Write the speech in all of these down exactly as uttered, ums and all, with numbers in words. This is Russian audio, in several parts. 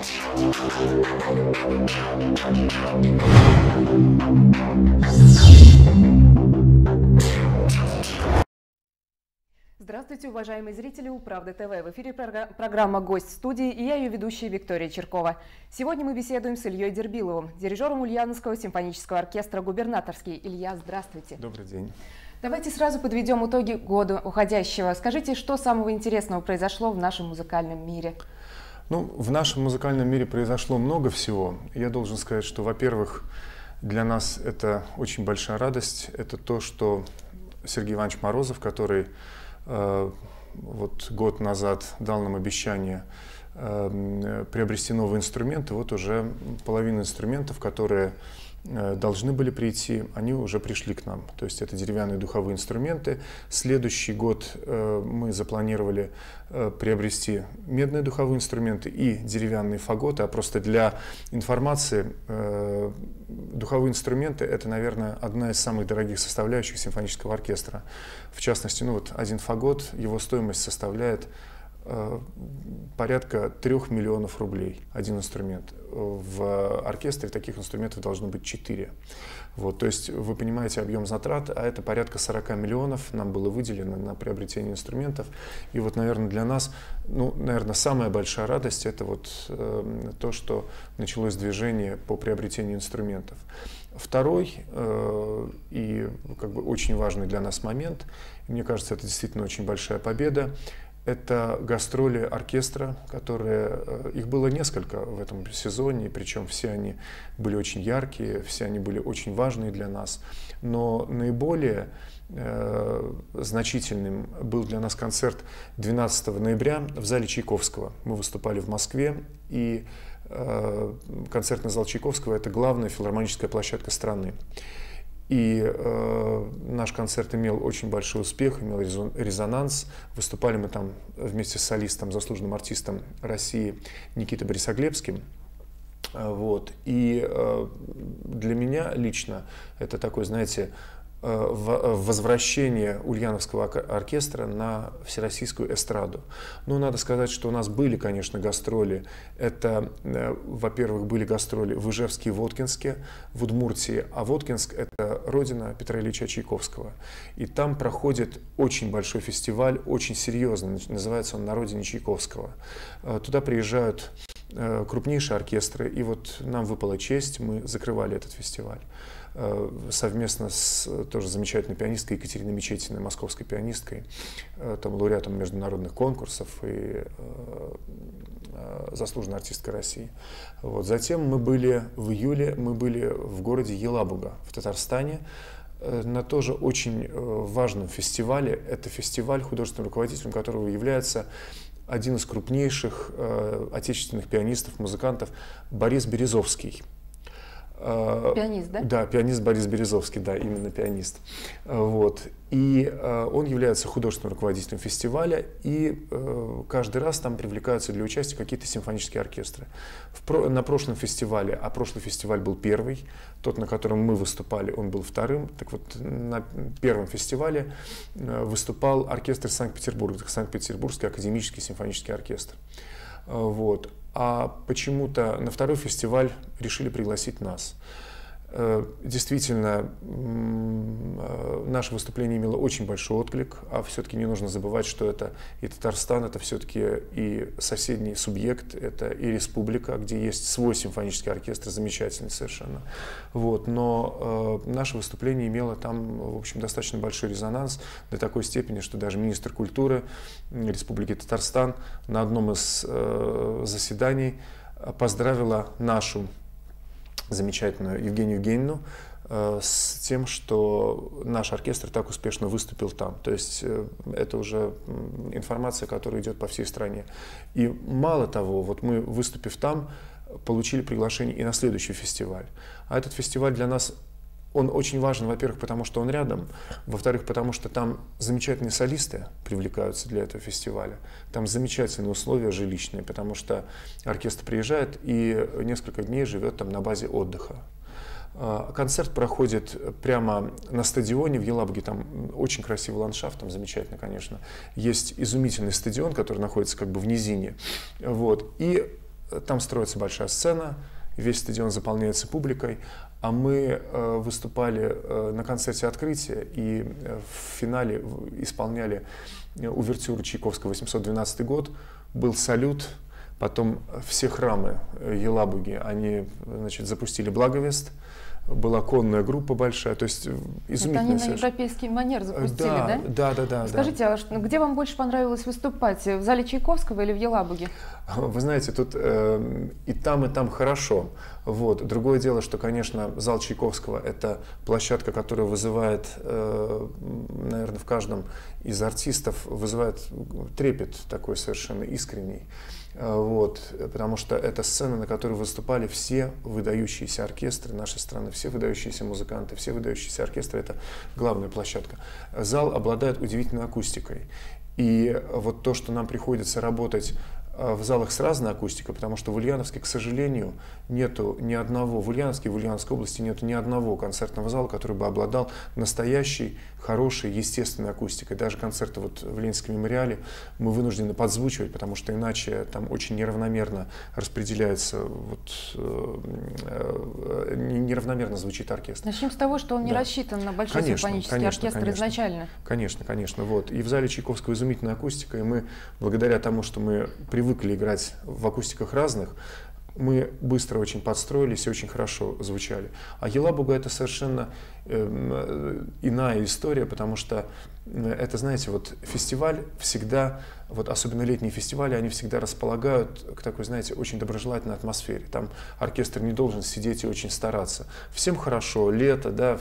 Здравствуйте, уважаемые зрители УПравды ТВ. В эфире программа «Гость в студии» и я ее ведущая Виктория Черкова. Сегодня мы беседуем с Ильей Дербиловым, дирижером Ульяновского симфонического оркестра «Губернаторский». Илья, здравствуйте. Добрый день. Давайте сразу подведем итоги года уходящего. Скажите, что самого интересного произошло в нашем музыкальном мире? Ну, в нашем музыкальном мире произошло много всего. Я должен сказать, что, во-первых, для нас это очень большая радость. Это то, что Сергей Иванович Морозов, который э, вот год назад дал нам обещание э, приобрести новые инструменты, вот уже половина инструментов, которые должны были прийти, они уже пришли к нам. То есть это деревянные духовые инструменты. Следующий год э, мы запланировали э, приобрести медные духовые инструменты и деревянные фаготы. А просто для информации, э, духовые инструменты — это, наверное, одна из самых дорогих составляющих симфонического оркестра. В частности, ну вот один фагот, его стоимость составляет порядка трех миллионов рублей, один инструмент. В оркестре таких инструментов должно быть четыре. Вот, то есть вы понимаете объем затрат, а это порядка сорока миллионов нам было выделено на приобретение инструментов. И вот, наверное, для нас, ну, наверное, самая большая радость — это вот э, то, что началось движение по приобретению инструментов. Второй э, и как бы очень важный для нас момент, и мне кажется, это действительно очень большая победа. Это гастроли оркестра, которые, их было несколько в этом сезоне, причем все они были очень яркие, все они были очень важные для нас. Но наиболее э, значительным был для нас концерт двенадцатого ноября в зале Чайковского. Мы выступали в Москве, и э, концертный зал Чайковского — это главная филармоническая площадка страны. И э, наш концерт имел очень большой успех, имел резонанс. Выступали мы там вместе с солистом, заслуженным артистом России Никитой Борисоглебским. Вот. И э, для меня лично это такой, знаете, возвращение Ульяновского оркестра на всероссийскую эстраду. Ну, надо сказать, что у нас были, конечно, гастроли. Это, во-первых, были гастроли в Ижевске и Воткинске, в Удмуртии, а Воткинск — это родина Петра Ильича Чайковского. И там проходит очень большой фестиваль, очень серьезный, называется он «На родине Чайковского». Туда приезжают крупнейшие оркестры, и вот нам выпала честь, мы закрывали этот фестиваль совместно с тоже замечательной пианисткой Екатериной Мечетиной, московской пианисткой, там, лауреатом международных конкурсов и э, заслуженной артисткой России. Вот. Затем мы были в июле, мы были в городе Елабуга в Татарстане на тоже очень важном фестивале. Это фестиваль, художественным руководителем которого является один из крупнейших э, отечественных пианистов, музыкантов Борис Березовский. Пианист, да? Да, пианист Борис Березовский, да, именно пианист. Вот. И э, он является художественным руководителем фестиваля, и э, каждый раз там привлекаются для участия какие-то симфонические оркестры. В про, на прошлом фестивале, а прошлый фестиваль был первый, тот, на котором мы выступали, он был вторым. Так вот, на первом фестивале э, выступал оркестр Санкт-Петербурга, Санкт-Петербургский академический симфонический оркестр. Э, вот. А почему-то на второй фестиваль решили пригласить нас. Действительно, наше выступление имело очень большой отклик, а все-таки не нужно забывать, что это и Татарстан, это все-таки и соседний субъект, это и республика, где есть свой симфонический оркестр, замечательный совершенно. Вот. Но э, наше выступление имело там, в общем, достаточно большой резонанс, до такой степени, что даже министр культуры Республики Татарстан на одном из э, заседаний поздравила нашу замечательную Евгению Евгеньевну э, с тем, что наш оркестр так успешно выступил там. То есть э, это уже информация, которая идет по всей стране. И мало того, вот мы, выступив там, получили приглашение и на следующий фестиваль. А этот фестиваль для нас, он очень важен, во-первых, потому что он рядом, во-вторых, потому что там замечательные солисты привлекаются для этого фестиваля, там замечательные условия жилищные, потому что оркестр приезжает и несколько дней живет там на базе отдыха. Концерт проходит прямо на стадионе в Елабуге, там очень красивый ландшафт, там замечательно, конечно. Есть изумительный стадион, который находится как бы в низине, вот, и там строится большая сцена, весь стадион заполняется публикой, а мы э, выступали э, на концерте открытия и э, в финале исполняли увертюру Чайковского восемьсот двенадцатый год, был салют, потом все храмы Елабуги, они, значит, запустили благовест, была конная группа большая, то есть изумительная. Это они на европейский манер запустили, да? Да, да, да. Скажите, да. а где вам больше понравилось выступать, в зале Чайковского или в Елабуге? Вы знаете, тут э, и там, и там хорошо. Вот. Другое дело, что, конечно, зал Чайковского – это площадка, которая вызывает, э, наверное, в каждом из артистов, вызывает трепет такой совершенно искренний. Вот, потому что это сцена, на которой выступали все выдающиеся оркестры нашей страны, все выдающиеся музыканты, все выдающиеся оркестры. Это главная площадка. Зал обладает удивительной акустикой. И вот то, что нам приходится работать в залах с разной акустикой, потому что в Ульяновске, к сожалению, нету ни одного, в Ульяновске, в Ульяновской области нету ни одного концертного зала, который бы обладал настоящей, хорошей, естественной акустикой. Даже концерты вот в Ленинском мемориале мы вынуждены подзвучивать, потому что иначе там очень неравномерно распределяется, вот, э, неравномерно звучит оркестр. Начнем с того, что он не да. рассчитан на большой конечно, симфонический конечно, оркестр конечно, изначально. Конечно, конечно. Вот. И в зале Чайковского изумительная акустика, и мы, благодаря тому, что мы привыкли играть в акустиках разных, мы быстро очень подстроились и очень хорошо звучали. А Елабуга — это совершенно э, иная история, потому что это, знаете, вот фестиваль всегда, вот особенно летние фестивали, они всегда располагают к такой, знаете, очень доброжелательной атмосфере. Там оркестр не должен сидеть и очень стараться. Всем хорошо, лето, да,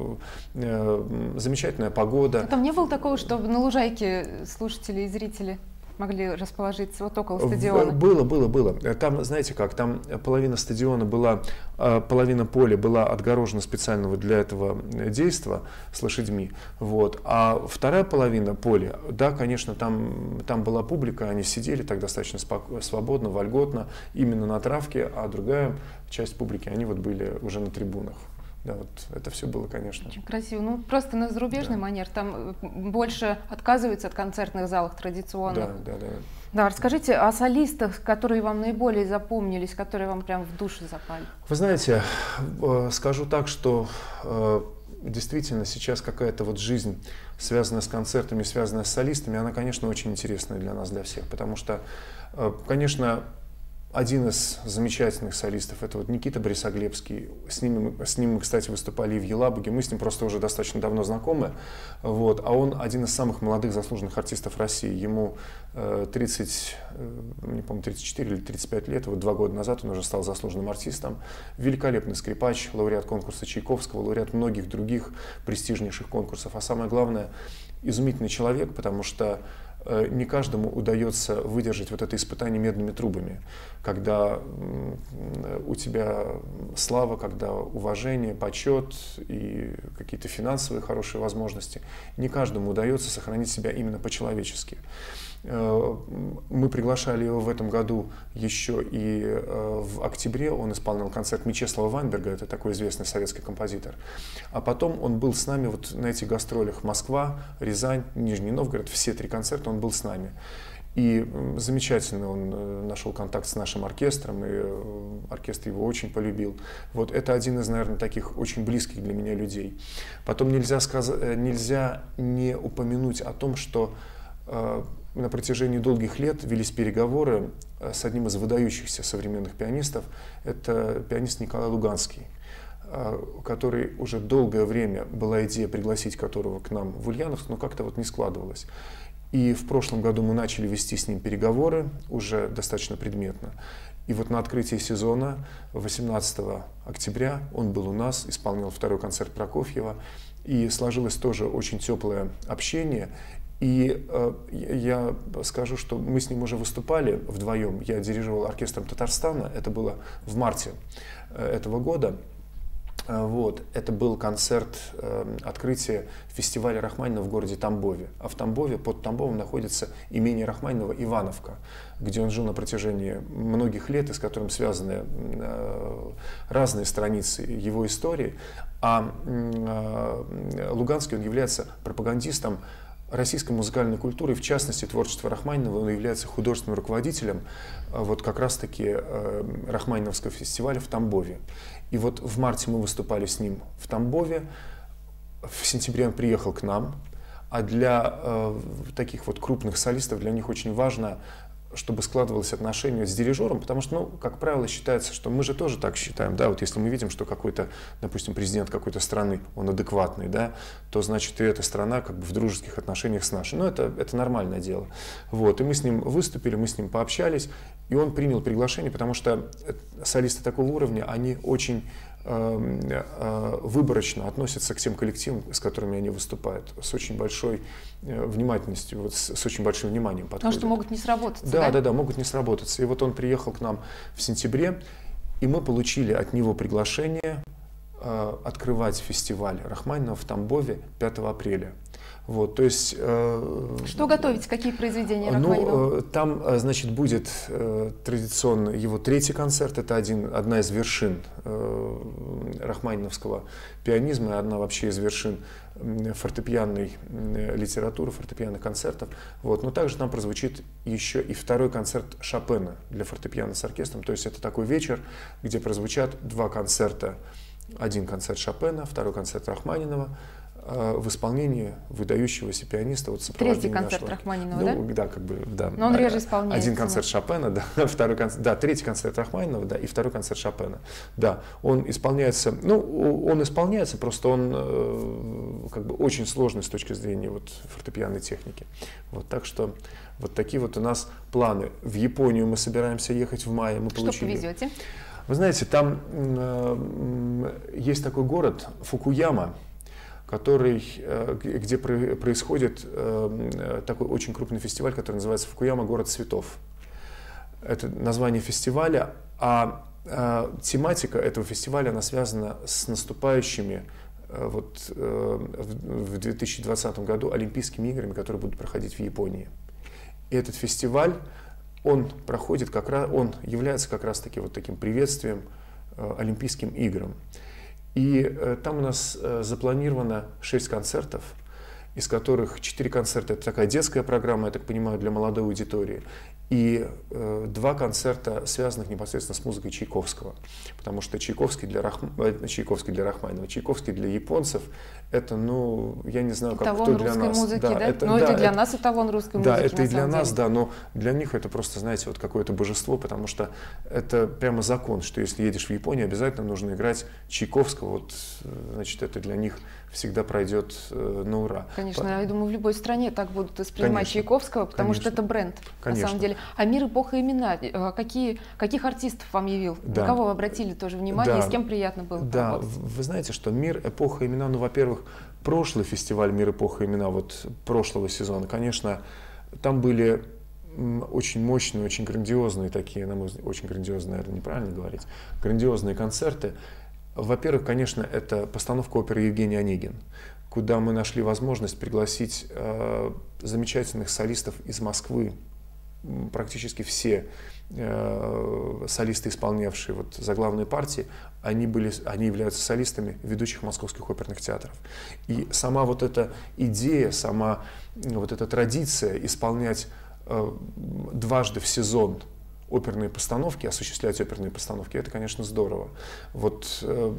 э, замечательная погода. А там не было такого, чтобы на лужайке слушатели и зрители могли расположиться вот около стадиона? Было, было, было. Там, знаете как, там половина стадиона была, половина поля была отгорожена специально вот для этого действа с лошадьми. Вот. А вторая половина поля, да, конечно, там, там была публика, они сидели так достаточно спокойно, свободно, вольготно, именно на травке, а другая часть публики, они вот были уже на трибунах. Да, вот это все было, конечно. Очень красиво. Ну, просто на зарубежный да. манер. Там больше отказываются от концертных залов традиционных. Да, да, да. Да, расскажите о солистах, которые вам наиболее запомнились, которые вам прям в душу запали. Вы знаете, скажу так, что действительно сейчас какая-то вот жизнь, связанная с концертами, связанная с солистами, она, конечно, очень интересная для нас, для всех. Потому что, конечно, один из замечательных солистов — это вот Никита Борисоглебский. С ним, с ним мы, кстати, выступали и в Елабуге. Мы с ним просто уже достаточно давно знакомы. Вот. А он один из самых молодых заслуженных артистов России. Ему э, тридцать, э, не помню, тридцать четыре или тридцать пять лет. Вот два года назад он уже стал заслуженным артистом. Великолепный скрипач, лауреат конкурса Чайковского, лауреат многих других престижнейших конкурсов. А самое главное, изумительный человек, потому что не каждому удается выдержать вот это испытание медными трубами, когда у тебя слава, когда уважение, почет и какие-то финансовые хорошие возможности. Не каждому удается сохранить себя именно по-человечески. Мы приглашали его в этом году еще и в октябре. Он исполнял концерт Мечеслава Вайнберга, это такой известный советский композитор. А потом он был с нами вот на этих гастролях: Москва, Рязань, Нижний Новгород. Все три концерта он был с нами. И замечательно он нашел контакт с нашим оркестром, и оркестр его очень полюбил. Вот это один из, наверное, таких очень близких для меня людей. Потом нельзя сказать, нельзя не упомянуть о том, что на протяжении долгих лет велись переговоры с одним из выдающихся современных пианистов. Это пианист Николай Луганский, который уже долгое время была идея пригласить которого к нам в Ульяновск, но как-то вот не складывалось. И в прошлом году мы начали вести с ним переговоры уже достаточно предметно. И вот на открытии сезона восемнадцатого октября он был у нас, исполнял второй концерт Прокофьева, и сложилось тоже очень теплое общение. И э, я скажу, что мы с ним уже выступали вдвоем. Я дирижировал оркестром Татарстана, это было в марте э, этого года. Э, вот. Это был концерт э, открытия фестиваля Рахманинова в городе Тамбове. А в Тамбове, под Тамбовом, находится имение Рахманинова Ивановка, где он жил на протяжении многих лет, и с которым связаны э, разные страницы его истории. А э, Луганский, он является пропагандистом российской музыкальной культуры, в частности творчества Рахманинова. Он является художественным руководителем вот как раз-таки Рахманиновского фестиваля в Тамбове. И вот в марте мы выступали с ним в Тамбове, в сентябре он приехал к нам, а для э, таких вот крупных солистов, для них очень важно, чтобы складывалось отношение с дирижером, потому что, ну, как правило, считается, что мы же тоже так считаем, да, вот если мы видим, что какой-то, допустим, президент какой-то страны, он адекватный, да, то значит и эта страна как бы в дружеских отношениях с нашей. Ну, это, это нормальное дело. Вот, и мы с ним выступили, мы с ним пообщались, и он принял приглашение, потому что солисты такого уровня, они очень выборочно относятся к тем коллективам, с которыми они выступают, с очень большой внимательностью, вот с, с очень большим вниманием подходят. Потому что могут не сработаться, да? Да, да, да, могут не сработаться. И вот он приехал к нам в сентябре, и мы получили от него приглашение э, открывать фестиваль Рахманинова в Тамбове пятого апреля. Вот, то есть, э, что готовить? Какие произведения Рахманинова? Ну, там, значит, будет э, традиционно его третий концерт. Это один, одна из вершин э, рахманиновского пианизма, одна вообще из вершин фортепианной литературы, фортепианных концертов. Вот. Но также там прозвучит еще и второй концерт Шопена для фортепиано с оркестром. То есть это такой вечер, где прозвучат два концерта. Один концерт Шопена, второй концерт Рахманинова в исполнении выдающегося пианиста. Вот Третий концерт нашего, Рахманинова, ну, да? Да, как бы, да. Но он реже исполняется. Один концерт Шопена, да, второй концерт, да, третий концерт Рахманинова, да, и второй концерт Шопена. Да, он исполняется, ну, он исполняется, просто он э, как бы очень сложный с точки зрения вот фортепианной техники. Вот, так что вот такие вот у нас планы. В Японию мы собираемся ехать в мае. Мы Что получили... повезете? Вы знаете, там э, есть такой город Фукуяма, который, где происходит такой очень крупный фестиваль, который называется «Фукуяма. Город цветов». Это название фестиваля, а тематика этого фестиваля, она связана с наступающими вот, в две тысячи двадцатом году Олимпийскими играми, которые будут проходить в Японии. И этот фестиваль, он проходит как раз, он является как раз-таки вот таким приветствием Олимпийским играм. И э, там у нас э, запланировано шесть концертов, из которых четыре концерта — это такая детская программа, я так понимаю, для молодой аудитории, и э, два концерта, связанных непосредственно с музыкой Чайковского. Потому что Чайковский для, Рах... Чайковский для Рахманинова, Чайковский для японцев — это, ну, я не знаю, как эталон кто для нас. Музыки, да, да? Это, но да, это для это, нас эталон русской да, музыки. Да, это и для нас, деле. да, но для них это просто, знаете, вот какое-то божество, потому что это прямо закон, что если едешь в Японию, обязательно нужно играть Чайковского. Вот, значит, это для них всегда пройдет э, на ура. Конечно, По... я думаю, в любой стране так будут воспринимать Конечно. Чайковского, потому Конечно. Что это бренд, Конечно. На самом деле. А «Мир, эпоха, имена», какие, каких артистов вам явил? Да. На кого вы обратили тоже внимание, да. И с кем приятно было Да, поработать? Вы знаете, что «Мир, эпоха, имена», ну, во-первых, прошлый фестиваль «Мир, эпоха, имена», вот прошлого сезона, конечно, там были очень мощные, очень грандиозные такие, на мой взгляд, очень грандиозные, наверное, неправильно говорить, грандиозные концерты. Во-первых, конечно, это постановка оперы «Евгений Онегин», куда мы нашли возможность пригласить э, замечательных солистов из Москвы. Практически все э, солисты, исполнявшие вот заглавные партии, они, были, они являются солистами ведущих московских оперных театров. И сама вот эта идея, сама вот эта традиция исполнять э, дважды в сезон оперные постановки, осуществлять оперные постановки, это, конечно, здорово. Вот э,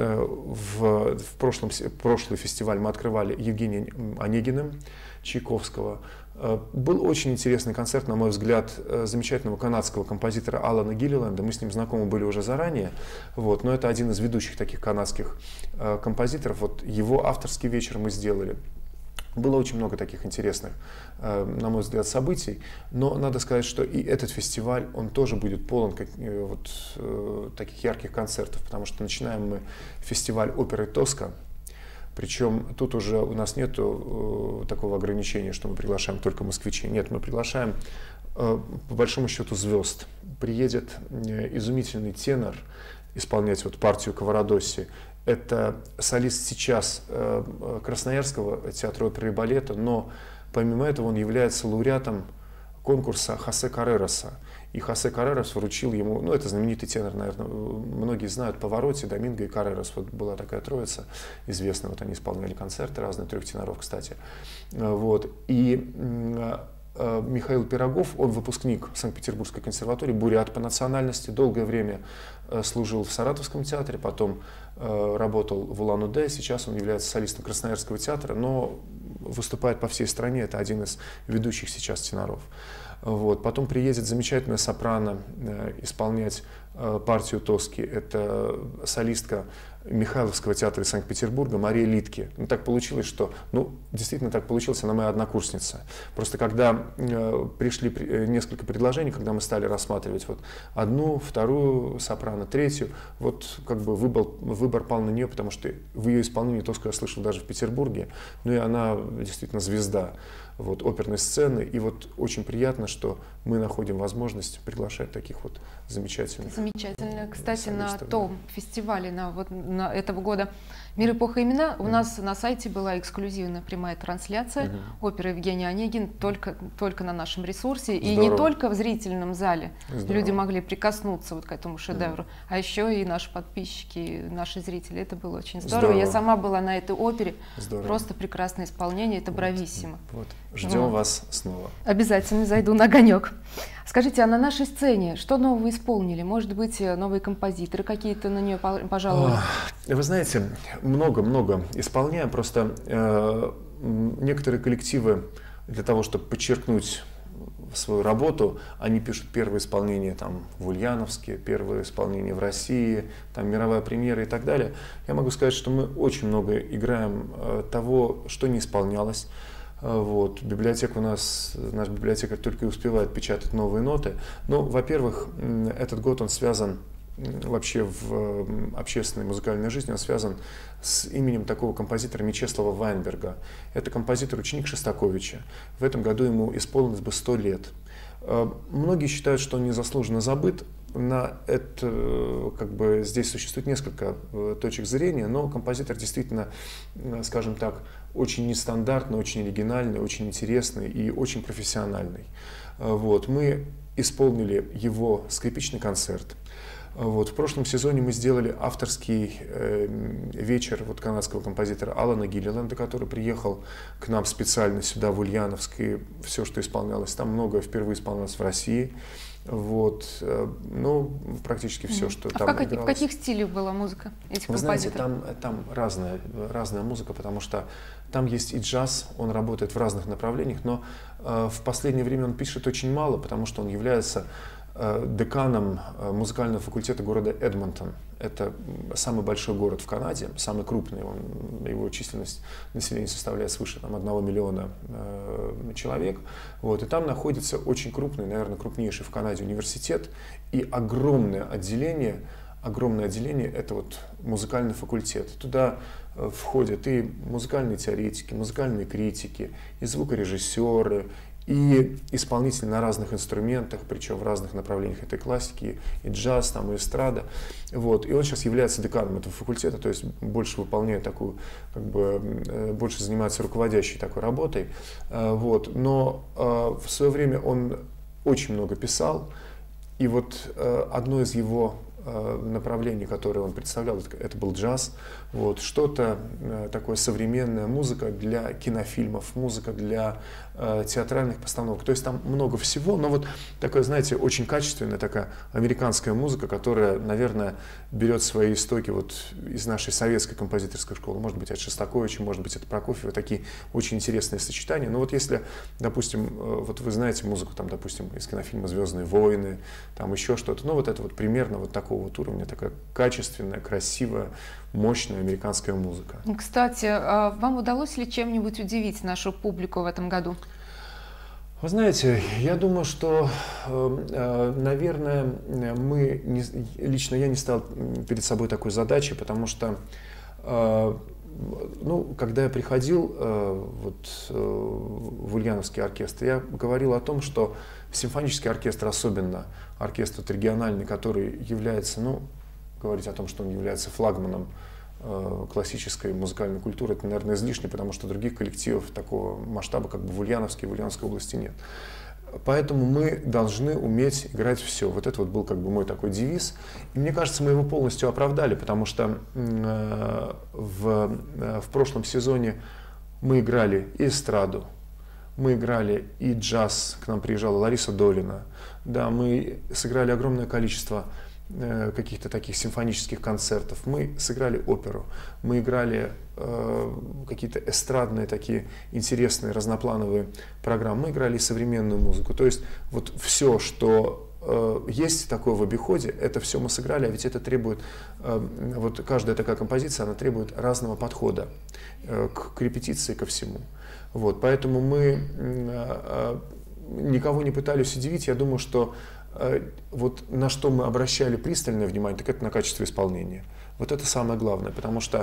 в, в прошлом, прошлый фестиваль мы открывали Евгением Онегиным Чайковского. Э, был очень интересный концерт, на мой взгляд, замечательного канадского композитора Алана Гиллиленда. Мы с ним знакомы были уже заранее, вот, но это один из ведущих таких канадских э, композиторов. Вот его авторский вечер мы сделали. Было очень много таких интересных, на мой взгляд, событий, но надо сказать, что и этот фестиваль, он тоже будет полон как, вот, таких ярких концертов, потому что начинаем мы фестиваль оперы «Тоска», причем тут уже у нас нет такого ограничения, что мы приглашаем только москвичей, нет, мы приглашаем по большому счету звезд. Приедет изумительный тенор исполнять вот партию Каварадосси. Это солист сейчас э, Красноярского театра оперы и балета, но помимо этого он является лауреатом конкурса Хосе Каррероса. и Хосе Каррерас вручил ему, ну, это знаменитый тенор, наверное, многие знают, Паваротти, Доминго и Каррерас. Вот была такая троица известная, вот они исполняли концерты разные, трех теноров, кстати. Вот. И Михаил Пирогов, он выпускник Санкт-Петербургской консерватории, бурят по национальности, долгое время служил в Саратовском театре, потом работал в Улан-Удэ, сейчас он является солистом Красноярского театра, но выступает по всей стране, это один из ведущих сейчас теноров. Вот. Потом приедет замечательная сопрано исполнять партию Тоски, это солистка Михайловского театра из Санкт-Петербурга Мария Литке. Ну, так получилось, что, ну, действительно так получилось, она моя однокурсница. Просто когда э, пришли э, несколько предложений, когда мы стали рассматривать вот одну, вторую сопрано, третью, вот как бы выбор, выбор пал на нее, потому что в ее исполнении Тоску я слышал даже в Петербурге, ну и она действительно звезда вот, оперной сцены, и вот очень приятно, что мы находим возможность приглашать таких вот замечательных. Замечательно. Кстати, на том фестивале на, вот, на этого года «Мир, эпоха, имена» у mm-hmm. нас на сайте была эксклюзивная прямая трансляция mm-hmm. оперы Евгения Онегин только, только на нашем ресурсе. Здорово. И не только в зрительном зале Здорово. Люди могли прикоснуться вот к этому шедевру, mm-hmm. а еще и наши подписчики, наши зрители. Это было очень здорово. здорово. Я сама была на этой опере. Здорово. Просто прекрасное исполнение. Это вот. Брависсимо. Вот. Ждем вот. Вас снова. Обязательно зайду на огонек. Скажите, а на нашей сцене что нового исполнили? Может быть, новые композиторы какие-то на нее пожаловали? Вы знаете, много-много исполняем. Просто э, некоторые коллективы для того, чтобы подчеркнуть свою работу, они пишут первое исполнение там, в Ульяновске, первое исполнение в России, там, мировая премьера и так далее. Я могу сказать, что мы очень много играем э, того, что не исполнялось. Вот. Библиотека у нас, наш библиотекарь только и успевает печатать новые ноты. Ну, во-первых, этот год он связан вообще в общественной музыкальной жизни, он связан с именем такого композитора Мечеслава Вайнберга. Это композитор, ученик Шостаковича. В этом году ему исполнилось бы сто лет. Многие считают, что он незаслуженно забыт. На это, как бы, здесь существует несколько точек зрения, но композитор действительно, скажем так, очень нестандартный, очень оригинальный, очень интересный и очень профессиональный. Вот. Мы исполнили его скрипичный концерт. Вот. В прошлом сезоне мы сделали авторский э, вечер вот, канадского композитора Алана Гиллиленда, который приехал к нам специально сюда, в Ульяновск, и все, что исполнялось там, многое впервые исполнялось в России. Вот, ну, практически все, mm-hmm. что а там в, как, игралось. В каких стилях была музыка этих Вы композиторов? знаете, там, там разная, разная музыка, потому что там есть и джаз, он работает в разных направлениях, но э, в последнее время он пишет очень мало, потому что он является э, деканом э, музыкального факультета города Эдмонтон. Это самый большой город в Канаде, самый крупный, он, его численность населения составляет свыше там, одного миллиона э, человек. Вот, и там находится очень крупный, наверное, крупнейший в Канаде университет и огромное отделение, огромное отделение – это вот музыкальный факультет. Туда э, входят и музыкальные теоретики, музыкальные критики, и звукорежиссеры, и исполнители на разных инструментах, причем в разных направлениях. Это и классики, и джаз, там, и эстрада. Вот. И он сейчас является деканом этого факультета, то есть больше выполняет такую, как бы, больше занимается руководящей такой работой. Вот. Но в свое время он очень много писал, и вот одно из его направлений, которое он представлял, это был джаз. Вот, что-то такое современная музыка для кинофильмов, музыка для э, театральных постановок. То есть там много всего, но вот такая, знаете, очень качественная такая американская музыка, которая, наверное, берет свои истоки вот из нашей советской композиторской школы. Может быть, от Шостаковича, может быть, от Прокофьева. Такие очень интересные сочетания. Но вот если, допустим, вот вы знаете музыку, там, допустим, из кинофильма «Звездные войны», там еще что-то, ну вот это вот примерно вот такого вот уровня, такая качественная, красивая, мощная американская музыка. Кстати, вам удалось ли чем-нибудь удивить нашу публику в этом году? Вы знаете, я думаю, что, наверное, мы, не, лично я не ставил перед собой такой задачи, потому что, ну, когда я приходил вот, в Ульяновский оркестр, я говорил о том, что симфонический оркестр, особенно оркестр вот, региональный, который является, ну, говорить о том, что он является флагманом э, классической музыкальной культуры, это, наверное, излишне, потому что других коллективов такого масштаба, как бы в Ульяновске, в Ульяновской области нет. Поэтому мы должны уметь играть все. Вот это вот был как бы мой такой девиз. И мне кажется, мы его полностью оправдали, потому что э, в, э, в прошлом сезоне мы играли и эстраду, мы играли и джаз, к нам приезжала Лариса Долина. Да, мы сыграли огромное количество э, каких-то таких симфонических концертов. Мы сыграли оперу, мы играли э, какие-то эстрадные такие интересные разноплановые программы, мы играли и современную музыку. То есть вот все, что э, есть такое в обиходе, это все мы сыграли, а ведь это требует, э, вот каждая такая композиция, она требует разного подхода э, к, к репетиции, ко всему. Вот, поэтому мы э, никого не пытались удивить. Я думаю, что э, вот на что мы обращали пристальное внимание, так это на качество исполнения. Вот это самое главное, потому что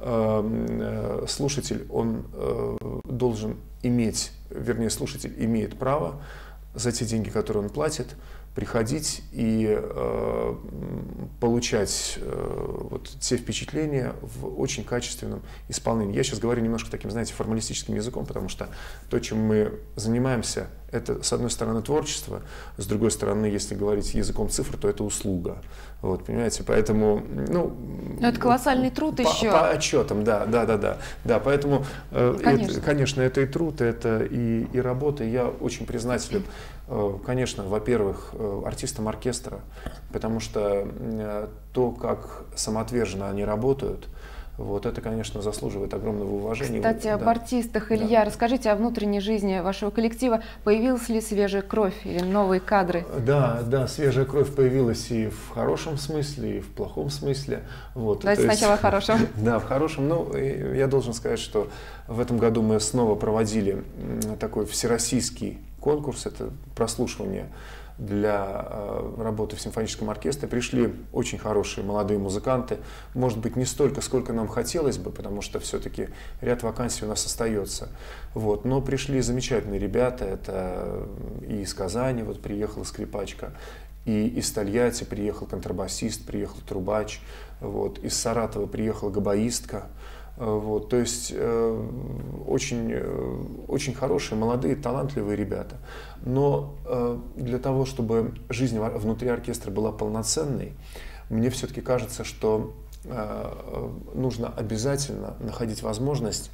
э, слушатель, он э, должен иметь, вернее, слушатель имеет право за те деньги, которые он платит, приходить и э, получать э, вот те впечатления в очень качественном исполнении. Я сейчас говорю немножко таким, знаете, формалистическим языком, потому что то, чем мы занимаемся, это, с одной стороны, творчество, с другой стороны, если говорить языком цифр, то это услуга. Вот, понимаете, поэтому, ну... Это колоссальный труд по, еще. По отчетам, да, да, да, да. Да, поэтому, э, конечно. Это, конечно, это и труд, это и, и работа. Я очень признателен, э, конечно, во-первых, э, артистам оркестра, потому что э, то, как самоотверженно они работают, вот это, конечно, заслуживает огромного уважения. Кстати, об да. артистах, Илья, да. расскажите о внутренней жизни вашего коллектива. Появилась ли свежая кровь или новые кадры? Да, да, свежая кровь появилась и в хорошем смысле, и в плохом смысле. Вот, Давайте сначала в хорошем. Да, в хорошем. Ну, я должен сказать, что в этом году мы снова проводили такой всероссийский конкурс, это прослушивание для э, работы в симфоническом оркестре. Пришли очень хорошие молодые музыканты, может быть, не столько, сколько нам хотелось бы, потому что все-таки ряд вакансий у нас остается. Вот. Но пришли замечательные ребята, это и из Казани вот приехала скрипачка, и из Тольятти приехал контрабасист, приехал трубач, вот. Из Саратова приехала габаистка. Вот, то есть э, очень, э, очень хорошие, молодые, талантливые ребята. Но э, для того, чтобы жизнь внутри оркестра была полноценной, мне все-таки кажется, что э, нужно обязательно находить возможность,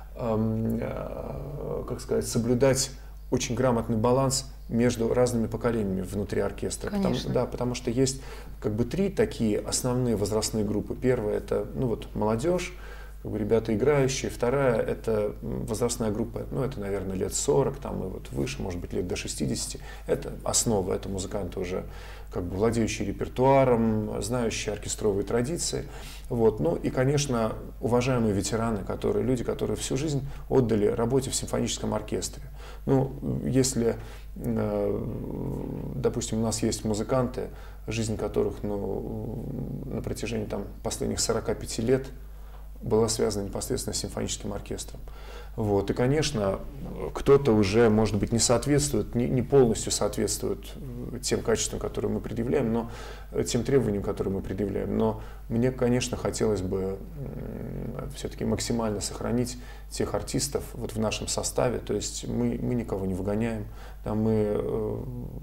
э, э, как сказать, соблюдать очень грамотный баланс между разными поколениями внутри оркестра. Потому, да, потому что есть как бы три такие основные возрастные группы. Первая — это ну, вот, молодежь, как бы ребята играющие. Вторая — это возрастная группа, ну это, наверное, лет сорок, там и вот выше, может быть, лет до шестидесяти. Это основа, это музыканты уже как бы владеющие репертуаром, знающие оркестровые традиции. Вот. Ну и, конечно, уважаемые ветераны, которые, люди, которые всю жизнь отдали работе в симфоническом оркестре. Ну, если, допустим, у нас есть музыканты, жизнь которых ну, на протяжении там, последних сорока пяти лет была связана непосредственно с симфоническим оркестром. Вот. И, конечно, кто-то уже, может быть, не соответствует, не, не полностью соответствует тем качествам, которые мы предъявляем, но тем требованиям, которые мы предъявляем. Но мне, конечно, хотелось бы все-таки максимально сохранить тех артистов вот в нашем составе. То есть мы, мы никого не выгоняем, да, мы э,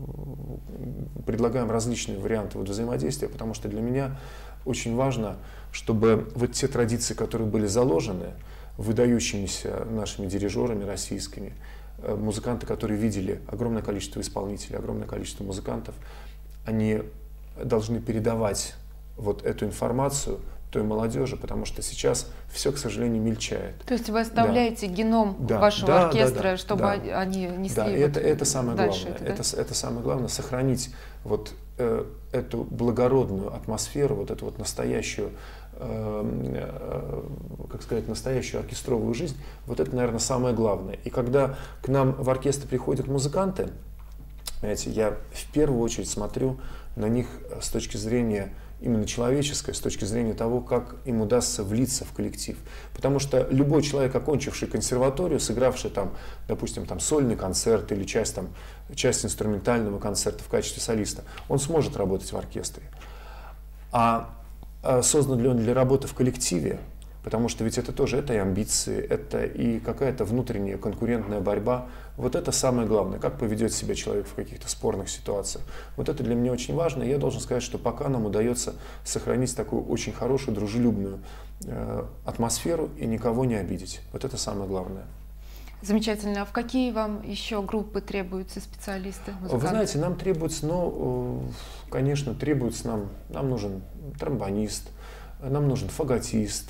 предлагаем различные варианты вот взаимодействия, потому что для меня очень важно, чтобы вот те традиции, которые были заложены выдающимися нашими дирижерами российскими, музыканты, которые видели огромное количество исполнителей, огромное количество музыкантов, они должны передавать вот эту информацию той молодежи, потому что сейчас все, к сожалению, мельчает. То есть вы оставляете да. геном да. вашего да, оркестра, да, да, чтобы да. они несли да, вот это, это самое дальше главное. это, да? это, это самое главное, сохранить вот э, эту благородную атмосферу, вот эту вот настоящую, э, э, как сказать, настоящую оркестровую жизнь. Вот это, наверное, самое главное. И когда к нам в оркестр приходят музыканты, знаете, я в первую очередь смотрю на них с точки зрения именно человеческой, с точки зрения того, как им удастся влиться в коллектив. Потому что любой человек, окончивший консерваторию, сыгравший там, допустим, там, сольный концерт или часть, там, часть инструментального концерта в качестве солиста, он сможет работать в оркестре. А, а создан ли он для работы в коллективе, Потому что ведь это тоже, это и амбиции, это и какая-то внутренняя конкурентная борьба. Вот это самое главное, как поведет себя человек в каких-то спорных ситуациях. Вот это для меня очень важно. И я должен сказать, что пока нам удается сохранить такую очень хорошую, дружелюбную э, атмосферу и никого не обидеть. Вот это самое главное. Замечательно. А в какие вам еще группы требуются специалисты, музыканты? Вы знаете, нам требуется, ну, конечно, требуется нам, нам нужен тромбонист, нам нужен фаготист,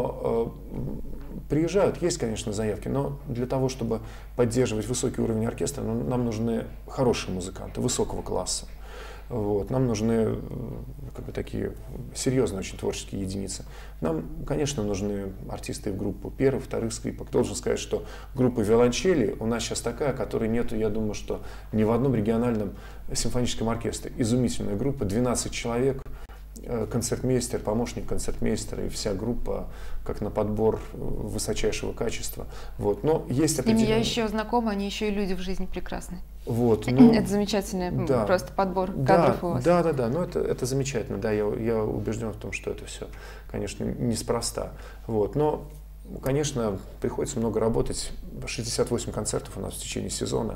но э, приезжают, есть, конечно, заявки, но для того, чтобы поддерживать высокий уровень оркестра, нам, нам нужны хорошие музыканты, высокого класса. Вот. Нам нужны как бы, такие серьезные очень творческие единицы. Нам, конечно, нужны артисты в группу первых, вторых скрипок. Должен сказать, что группа виолончели у нас сейчас такая, которой нету, я думаю, что ни в одном региональном симфоническом оркестре. Изумительная группа, двенадцать человек, концертмейстер, помощник концертмейстера и вся группа как на подбор высочайшего качества. Вот. Но есть определенные... я еще знакома, они еще и люди в жизни прекрасные. Вот, ну, это замечательный да, просто подбор да, кадров у вас. Да, да, да, но это, это замечательно, да, я, я убежден в том, что это все, конечно, неспроста. Вот, но, конечно, приходится много работать, шестьдесят восемь концертов у нас в течение сезона,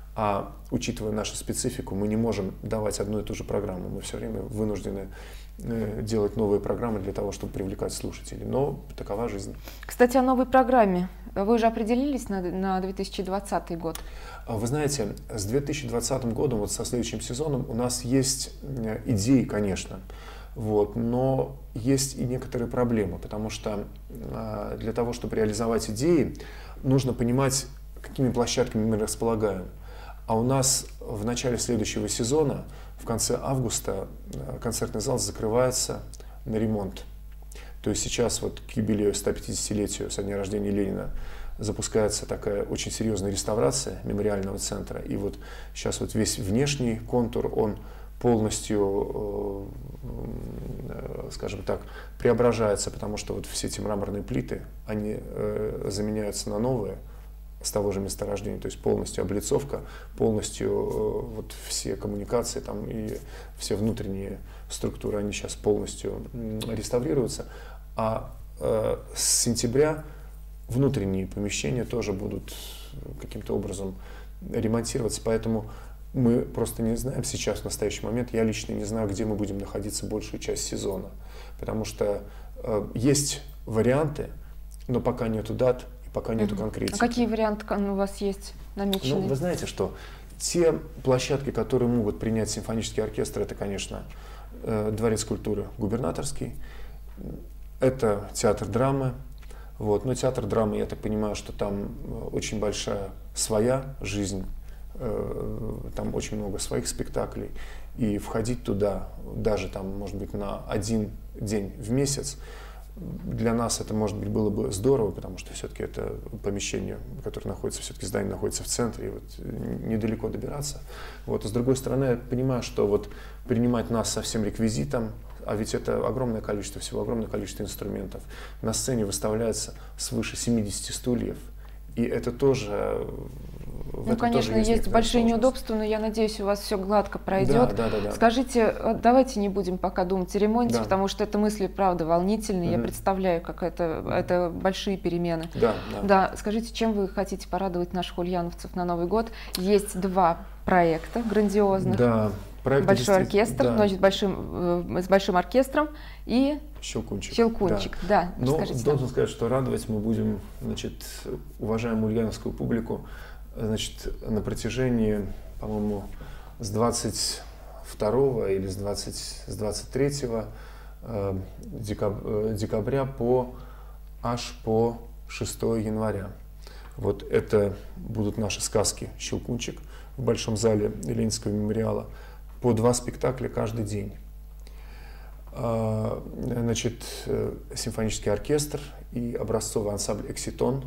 а учитывая нашу специфику, мы не можем давать одну и ту же программу, мы все время вынуждены делать новые программы для того, чтобы привлекать слушателей, но такова жизнь. Кстати, о новой программе. Вы же определились на, на две тысячи двадцатый год? Вы знаете, с две тысячи двадцатым годом, вот со следующим сезоном, у нас есть идеи, конечно, вот, но есть и некоторые проблемы, потому что для того, чтобы реализовать идеи, нужно понимать, какими площадками мы располагаем. А у нас в начале следующего сезона, в конце августа, концертный зал закрывается на ремонт. То есть сейчас вот к юбилею стопятидесятилетию со дня рождения Ленина запускается такая очень серьезная реставрация мемориального центра. И вот сейчас вот весь внешний контур, он полностью, скажем так, преображается, потому что вот все эти мраморные плиты, они заменяются на новые с того же месторождения, то есть полностью облицовка, полностью вот все коммуникации там и все внутренние структуры, они сейчас полностью реставрируются. А э, с сентября внутренние помещения тоже будут каким-то образом ремонтироваться, поэтому мы просто не знаем сейчас, в настоящий момент, я лично не знаю, где мы будем находиться большую часть сезона, потому что э, есть варианты, но пока нету дат, пока нету Uh-huh. конкретики. А какие варианты у вас есть намечены? Ну, вы знаете, что те площадки, которые могут принять симфонический оркестр, это, конечно, э, Дворец культуры Губернаторский, это театр драмы. Вот. Но театр драмы, я так понимаю, что там очень большая своя жизнь, э, там очень много своих спектаклей. И входить туда, даже там, может быть, на один день в месяц, для нас это, может быть, было бы здорово, потому что все-таки это помещение, которое находится, все-таки здание находится в центре, и вот недалеко добираться. Вот. А с другой стороны, я понимаю, что вот принимать нас со всем реквизитом, а ведь это огромное количество всего, огромное количество инструментов. На сцене выставляется свыше семидесяти стульев, и это тоже... Ну, конечно, есть, есть большие неудобства, но я надеюсь, у вас все гладко пройдет. Да, да, да, да. Скажите, давайте не будем пока думать о ремонте, да. потому что это мысли, правда, волнительные. Mm-hmm. Я представляю, как это, это большие перемены. Да, да. Да, скажите, чем вы хотите порадовать наших ульяновцев на Новый год? Есть два проекта грандиозных. Да. Большой оркестр, да. значит, большим, с большим оркестром и Щелкунчик. Щелкунчик, да. да. Но должен нам. сказать, что радовать мы будем, значит, уважаемую ульяновскую публику, значит, на протяжении, по-моему, с двадцать второго или с, двадцать, с двадцать третьего э, декабря, декабря по, аж по шестого января. Вот это будут наши сказки «Щелкунчик» в Большом зале Ленинского мемориала. По два спектакля каждый день. Значит, симфонический оркестр и образцовый ансамбль «Экситон»,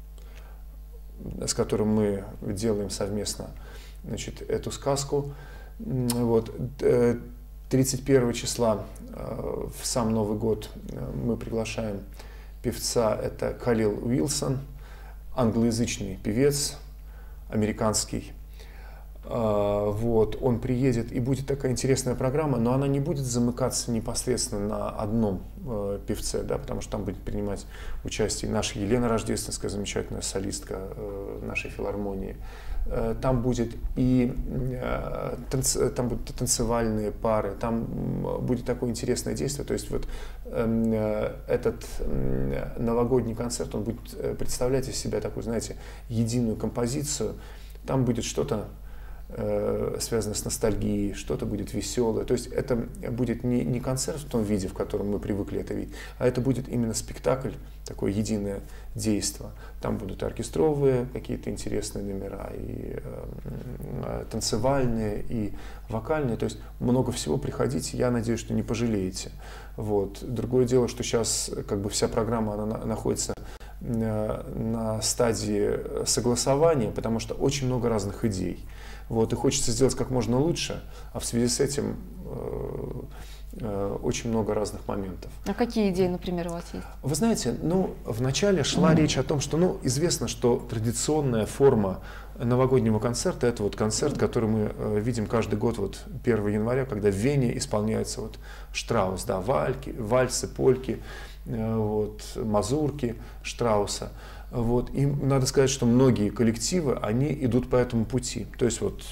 с которым мы делаем совместно, значит, эту сказку. Вот. тридцать первого числа в сам Новый год мы приглашаем певца, это Калил Уилсон, англоязычный певец, американский. Вот, он приедет, и будет такая интересная программа, но она не будет замыкаться непосредственно на одном э, певце, да, потому что там будет принимать участие наша Елена Рождественская, замечательная солистка э, нашей филармонии. Э, там будет и э, танц, там будут танцевальные пары, там будет такое интересное действие. То есть вот э, этот э, новогодний концерт, он будет представлять из себя такую, знаете, единую композицию. Там будет что-то связано с ностальгией, что-то будет веселое. То есть это будет не, не концерт в том виде, в котором мы привыкли это видеть, а это будет именно спектакль, такое единое действо. Там будут оркестровые какие-то интересные номера, и э, танцевальные, и вокальные. То есть много всего. Приходите, я надеюсь, что не пожалеете. Вот. Другое дело, что сейчас как бы вся программа она на, находится на, на стадии согласования, потому что очень много разных идей. Вот, и хочется сделать как можно лучше, а в связи с этим э, э, очень много разных моментов. А какие идеи, например, у вас есть? Вы знаете, ну, вначале шла mm-hmm. речь о том, что, ну, известно, что традиционная форма новогоднего концерта — это вот концерт, который мы э, видим каждый год, вот первого января, когда в Вене исполняется вот Штраус, да, вальки, вальсы, польки, э, вот, мазурки Штрауса. Вот. И надо сказать, что многие коллективы, они идут по этому пути. То есть вот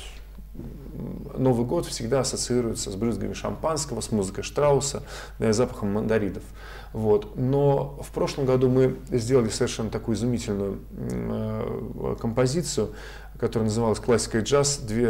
Новый год всегда ассоциируется с брызгами шампанского, с музыкой Штрауса, да, и запахом мандаринов. Вот. Но в прошлом году мы сделали совершенно такую изумительную э, композицию, которая называлась «Классика и джаз». Две,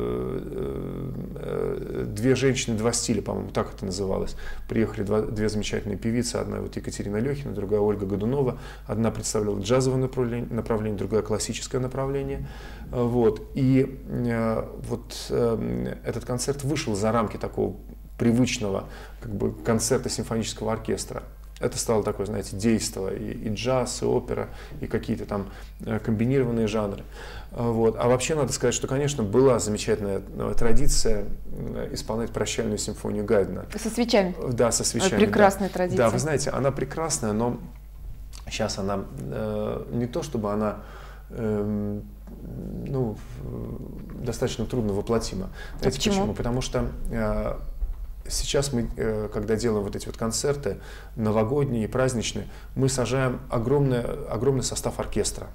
э, э, две женщины, два стиля, по-моему, так это называлось. Приехали два, две замечательные певицы, одна вот Екатерина Лехина, другая Ольга Годунова. Одна представляла джазовое направление, направление, другая классическое направление. Вот. И э, вот э, этот концерт вышел за рамки такого привычного как бы, концерта симфонического оркестра. Это стало такое, знаете, действо, и, и джаз, и опера, и какие-то там комбинированные жанры. Вот. А вообще надо сказать, что, конечно, была замечательная традиция исполнять прощальную симфонию Гайдна. Со свечами? Да, со свечами. Прекрасная да. традиция. Да, вы знаете, она прекрасная, но сейчас она э, не то, чтобы она э, ну, достаточно трудно воплотима. Знаете, почему? почему? Потому что э, сейчас мы, когда делаем вот эти вот концерты новогодние, праздничные, мы сажаем огромный, огромный состав оркестра.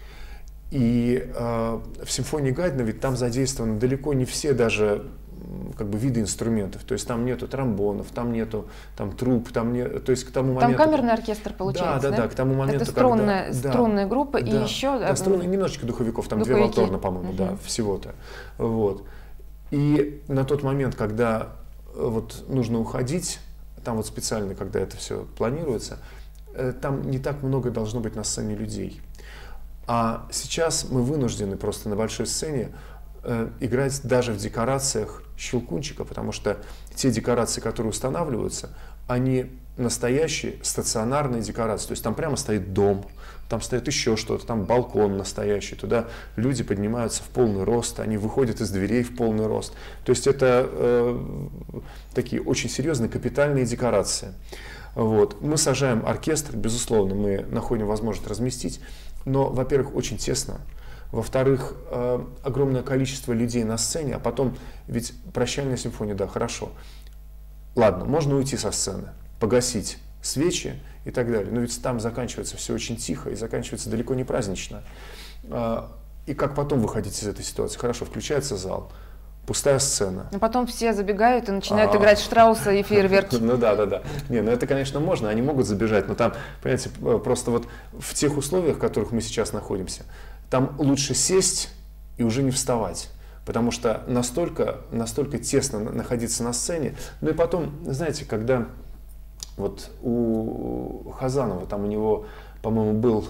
И э, в симфонии Гайдна ведь там задействованы далеко не все даже как бы виды инструментов. То есть там нету тромбонов, там нету там труб, там нет, то есть к тому моменту. Там камерный оркестр получается, да? Да, да, да, к тому моменту, это струнная, когда, струнная да, группа да, и еще. Да, струнная, немножечко духовиков, там духовики. Две валторны, по-моему, угу. да, всего-то. Вот. И на тот момент, когда вот нужно уходить, там вот специально, когда это все планируется, там не так много должно быть на сцене людей. А сейчас мы вынуждены просто на большой сцене э, играть даже в декорациях Щелкунчика, потому что те декорации, которые устанавливаются, они настоящие стационарные декорации. То есть там прямо стоит дом, там стоит еще что-то, там балкон настоящий, туда люди поднимаются в полный рост, они выходят из дверей в полный рост. То есть это э, такие очень серьезные капитальные декорации. Вот. Мы сажаем оркестр, безусловно, мы находим возможность разместить, но, во-первых, очень тесно, во-вторых, э, огромное количество людей на сцене, а потом, ведь прощальная симфония, да, хорошо, ладно, можно уйти со сцены, погасить свечи и так далее, но ведь там заканчивается все очень тихо и заканчивается далеко не празднично. Э, и как потом выходить из этой ситуации? Хорошо, включается зал, пустая сцена. А потом все забегают и начинают А-а-а. играть Штрауса и фейерверки. Ну да, да, да. Не, ну это, конечно, можно, они могут забежать, но там, понимаете, просто вот в тех условиях, в которых мы сейчас находимся, там лучше сесть и уже не вставать. Потому что настолько, настолько тесно находиться на сцене. Ну и потом, знаете, когда вот у Хазанова, там у него, по-моему, был,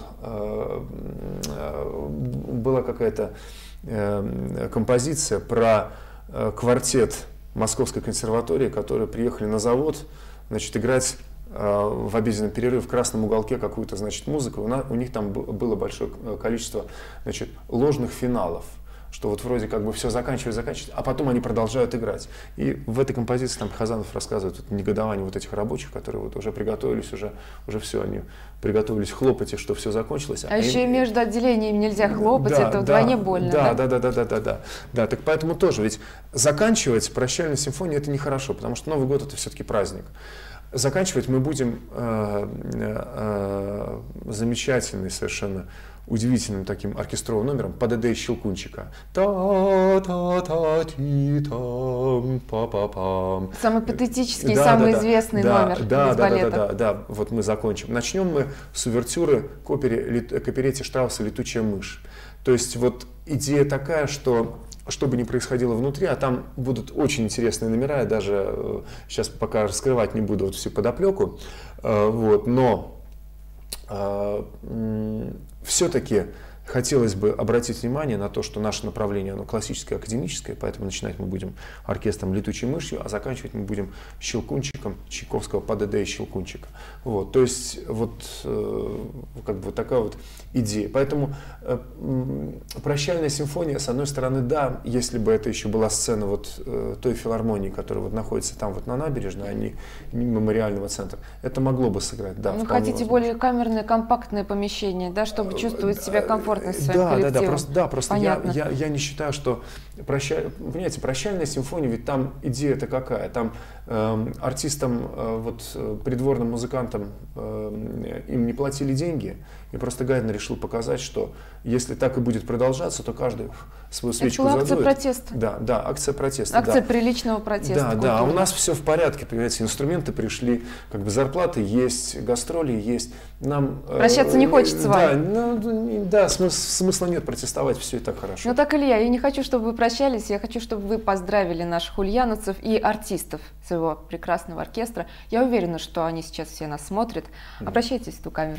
была какая-то композиция про квартет Московской консерватории, которые приехали на завод, значит, играть в обеденный перерыв в красном уголке какую-то, значит, музыку. У, нас, у них там было большое количество, значит, ложных финалов, что вот вроде как бы все заканчивается, заканчивается, а потом они продолжают играть. И в этой композиции там Хазанов рассказывает вот, негодование вот этих рабочих, которые вот уже приготовились, уже, уже все, они приготовились хлопать, и что все закончилось. А, а еще им... и между отделениями нельзя хлопать, да, это да, вдвойне больно. Да, да, да, да, да, да, да, да. Так поэтому тоже, ведь заканчивать прощальную симфонию это нехорошо, потому что Новый год это все-таки праздник. Заканчивать мы будем э, э, замечательный, совершенно удивительным таким оркестровым номером ПДД из Щелкунчика. Самый патетический, да, самый да, известный да, номер да, из да, балета. Да, да, да, да, вот мы закончим. Начнем мы с увертюры к, опере, к оперете Штрауса «Летучая мышь». То есть вот идея такая, что что бы ни происходило внутри, а там будут очень интересные номера, я даже сейчас пока раскрывать не буду вот всю подоплеку, вот, но все-таки хотелось бы обратить внимание на то, что наше направление, оно классическое, академическое, поэтому начинать мы будем оркестром «Летучей мышью», а заканчивать мы будем Щелкунчиком Чайковского ПДД и Щелкунчика. Вот, то есть вот, э, как бы вот такая вот идея. Поэтому э, прощальная симфония, с одной стороны, да, если бы это еще была сцена вот э, той филармонии, которая вот находится там вот на набережной, а не мемориального центра, это могло бы сыграть, да. Вы хотите возможно. Более камерное, компактное помещение, да, чтобы чувствовать себя комфортно в своем да, коллективе? Да, да, просто, да, просто я, Понятно. я, я не считаю, что проща... понимаете, прощальная симфония, ведь там идея-то какая? Там э, артистам, э, вот, придворным музыкантам э, им не платили деньги, и просто Гайден решил показать, что если так и будет продолжаться, то каждый свою свечку задует. Это была акция протеста. Да, да, акция протеста. Акция да. приличного протеста. Да, да, а у нас все в порядке, понимаете, инструменты пришли, как бы зарплаты есть, гастроли есть. Нам, Прощаться э, не хочется с вами. Да, ну, да смысла, смысла нет протестовать, все и так хорошо. Ну так, Илья, я не хочу, чтобы вы прощались, я хочу, чтобы вы поздравили наших ульяновцев и артистов своего прекрасного оркестра. Я уверена, что они сейчас все нас смотрят. Обращайтесь в ту камеру.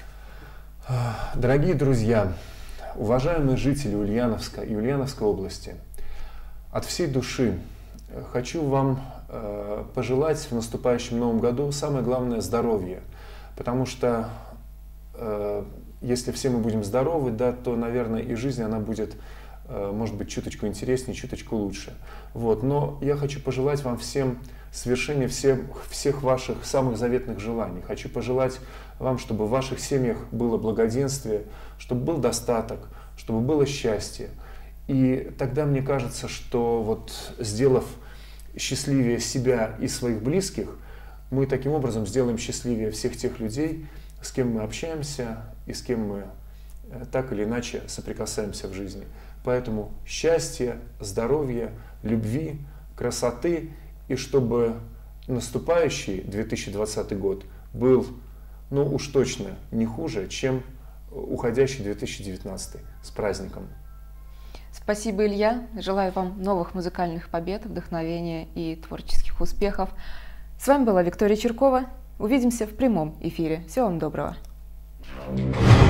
Дорогие друзья, уважаемые жители Ульяновска и Ульяновской области, от всей души хочу вам э, пожелать в наступающем новом году самое главное здоровье, потому что э, если все мы будем здоровы, да, то, наверное, и жизнь она будет, э, может быть, чуточку интереснее, чуточку лучше. Вот. Но я хочу пожелать вам всем свершения всех, всех ваших самых заветных желаний. Хочу пожелать вам, чтобы в ваших семьях было благоденствие, чтобы был достаток, чтобы было счастье. И тогда мне кажется, что вот сделав счастливее себя и своих близких, мы таким образом сделаем счастливее всех тех людей, с кем мы общаемся и с кем мы так или иначе соприкасаемся в жизни. Поэтому счастья, здоровья, любви, красоты, и чтобы наступающий две тысячи двадцатый год был, ну уж точно не хуже, чем уходящий две тысячи девятнадцатый. С праздником! Спасибо, Илья. Желаю вам новых музыкальных побед, вдохновения и творческих успехов. С вами была Виктория Чиркова. Увидимся в прямом эфире. Всего вам доброго.